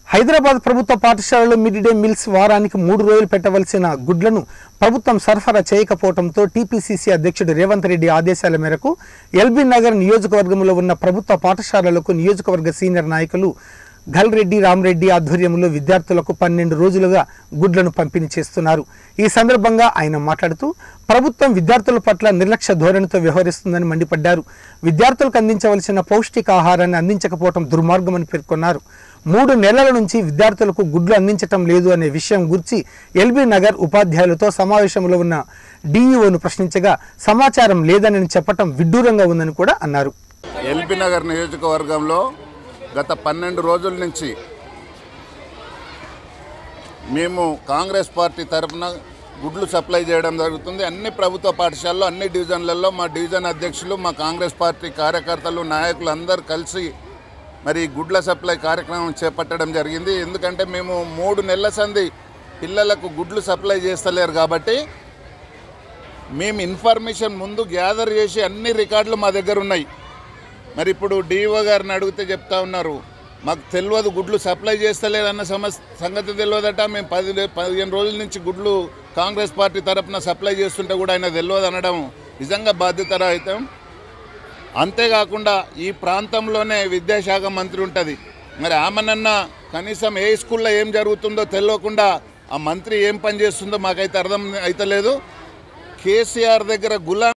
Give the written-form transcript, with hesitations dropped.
హైదరాబాద్ ప్రభుత్వ పాఠశాలలో mid day meals వారానికి 3 రోజులు పెట్టవలసిన గుడ్లను ప్రభుత్వం సరఫరా చేయకపోవడంతో టీపీసీసీ అధ్యక్షుడు రేవంత్ రెడ్డి ఆదేశాల మేరకు ఎల్బీ నగర్ నియోజకవర్గంలో ఉన్న ప్రభుత్వ పాఠశాలలకు నియోజకవర్గ సీనియర్ నాయకులు గల్రెడ్డి రామరెడ్డి ఆధ్వర్యంలో విద్యార్థులకు 12 రోజులుగా గుడ్లను పంపిణీ చేస్తున్నారు। ఈ సందర్భంగా ఆయన మాట్లాడుతూ ప్రభుత్వం విద్యార్థుల పట్ల నిర్లక్ష్య ధోరణితో వ్యవహరిస్తుందని మండిపడ్డారు। విద్యార్థులకు అందించవలసిన పౌష్టికాహారాన్ని అందించకపోవడం దుర్మార్గమని పేర్కొన్నారు। 3 నెలల నుంచి విద్యార్థులకు గుడ్లు అందించటం లేదు అనే విషయం గురించి ఎల్బీ నగర్ ఉపాధ్యాయులతో సమావేశంలో ఉన్న డీఈఓను ప్రశ్నించగా సమాచారం లేదని చెప్పటం విడ్డూరంగా ఉందని కూడా అన్నారు। ఎల్బీ నగర్ నియోజకవర్గంలో గత 12 రోజుల నుంచి మేము కాంగ్రెస్ పార్టీ తరఫున గుడ్లు సప్లై చేయడం జరుగుతుంది। అన్ని ప్రభుత్వ పాఠశాలలో అన్ని డివిజన్లలో మా డివిజన్ అధ్యక్షులు మా కాంగ్రెస్ పార్టీ కార్యకర్తలు నాయకులు అందరూ కలిసి మరి గుడ్ల సప్లై కార్యక్రమం చేపట్టడం జరిగింది। ఎందుకంటే మేము 3 నెలల సంది పిల్లలకు గుడ్లు సప్లై చేస్తలేరు కాబట్టి మేము ఇన్ఫర్మేషన్ ముందు గ్యాదర్ చేసి అన్ని రికార్డులు మా దగ్గర ఉన్నాయి। మరి ఇప్పుడు డిఓ గారిని అడిగితే చెప్తా ఉన్నారు మాకు తెలియదు గుడ్లు సప్లై చేస్తలేరన్న సంగతి తెలియదట। మేము 15 రోజుల నుంచి గుడ్లు కాంగ్రెస్ పార్టీ తరఫున సప్లై చేస్తుంటే కూడా ఆయన తెలియదు అనడం నిజంగా బాధ్యతారహితం। అంతేకాకుండా ఈ ప్రాంతంలోనే విద్యాశాఖ మంత్రి ఉంటుంది, మరి ఆమెనన్నా కనీసం ఏ స్కూల్లో ఏం జరుగుతుందో తెలియకుండా ఆ మంత్రి ఏం పని చేస్తుందో మాకైతే అర్థం అయితలేదు। కేసీఆర్ దగ్గర గులాం